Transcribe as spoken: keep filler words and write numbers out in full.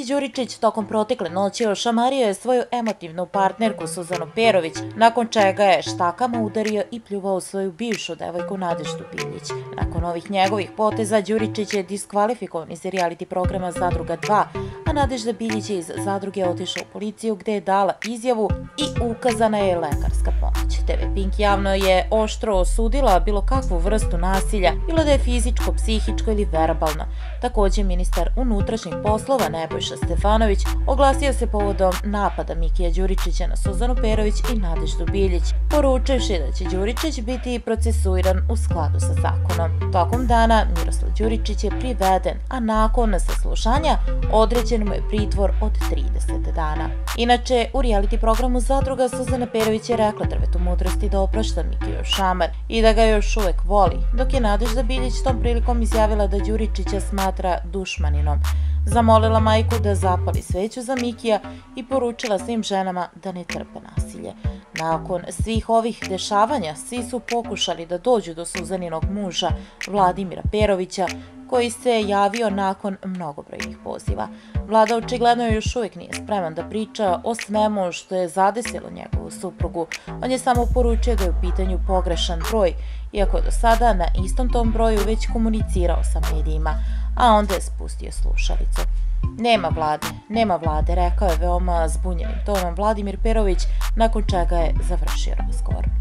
Đuričić tokom protekle noći ošamario je svoju emotivnu partnerku Suzanu Perović, nakon čega je štakama udario i pljuvao svoju bivšu devojku Nadeždu Biljić. Nakon ovih njegovih poteza, Đuričić je diskvalifikovan iz reality programa Zadruga dva, a Nadežda Biljić je iz Zadruge otišla u policiju gde je dala izjavu i ukazana je lekarska pomoć. te ve Pink javno je oštro osudila bilo kakvu vrstu nasilja, bilo da je fizičko, psihičko ili verbalno. Takođe, ministar unutrašnjih poslova Nebojša Stefanović oglasio se povodom napada Mikija Đuričića na Suzanu Perović i Nadeždu Biljić, poručivši da će Đuričić biti procesuiran u skladu sa zakonom. Tokom dana Miroslav Đuričić je priveden, a nakon saslušanja određen mu je pritvor od trideset dana. Inače, u reality programu Zadruga Suzana Perović je rekla drvetu mudrosti da oprašta Mikiju šamar i da ga još uvek voli, dok je Nadežda Biljić tom prilikom izjavila da Đuričića smatra dušmaninom. Zamolila majku da zapali sveću za Mikija i poručila svim ženama da ne trpe nasilje. Nakon svih ovih dešavanja, svi su pokušali da dođu do Suzaninog muža, Vladimira Perovića, koji se javio nakon mnogobrojnih poziva. Vlada očigledno još uvijek nije spreman da priča o svemu što je zadesilo njegovu suprugu. On je samo poručio da je u pitanju pogrešan broj, iako je do sada na istom tom broju već komunicirao sa medijima, a onda je spustio slušalicu. Nema vlade, nema vlade, rekao je veoma zbunjenim tonom Vladimir Perović, nakon čega je završio razgovor.